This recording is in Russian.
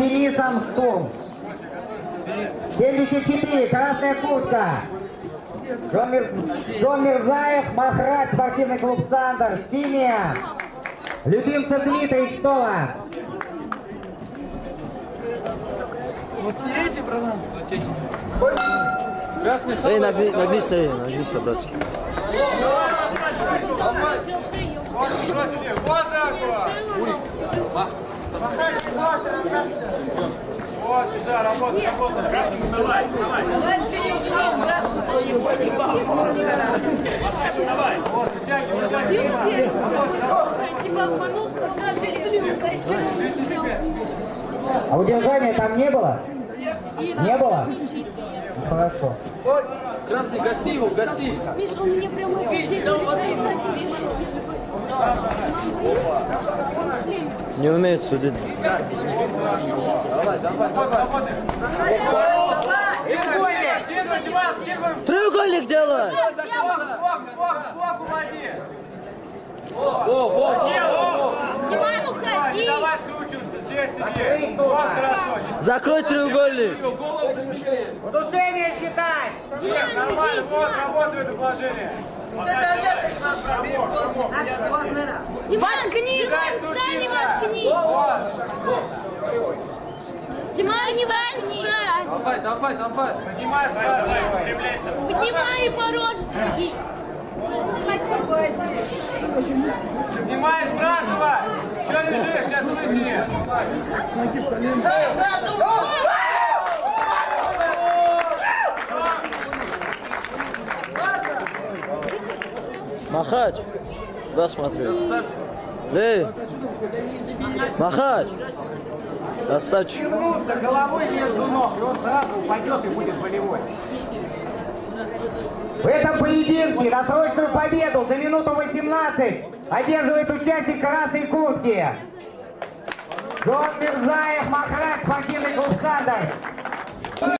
Денисом Штурм. 74, красная куртка. Джон Мирзаев, Махрач, спортивный клуб «Сандер». Синяя. Любимцев Дмитрий, Штола. Вот эти, братан. Вот эти. Эй, нагнись, по-братски. Вот сюда, работай. Давай. Давай, Серега, красный. Давай. Вот, вытягивай. Тебя обманул, А удержания там не было? Не было? Хорошо. Красный, гаси его, гаси. Миша, он мне прямо Не умеет судить. Давай. Треугольник делай! Бок уводи. Диман, уходи! Давай скручиваться, здесь сиди. Вот хорошо. Закрой треугольник! Удушение считай! Нормально, вот, работай в это положение. Воткни, встань и воткни! Диман, не воткни! Давай. Поднимай, сбрасывай. Поднимай и по роже среди! Поднимай, сбрасывай. Че лежишь, сейчас вытяни. Махач! Сюда смотри. Эй! Махач! Красавчик! Вернуться головой между ног, и он сразу упадет и будет болевой. В этом поединке досрочную победу за минуту 18 одерживает участник красной куртки. Джон Мирзаев, Махрач, спортивный клуб «Сандер».